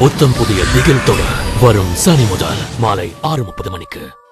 புத்தம் புதிய திகில் தொடர் வரும் சனி முதல் மாலை 6:30 மணிக்கு.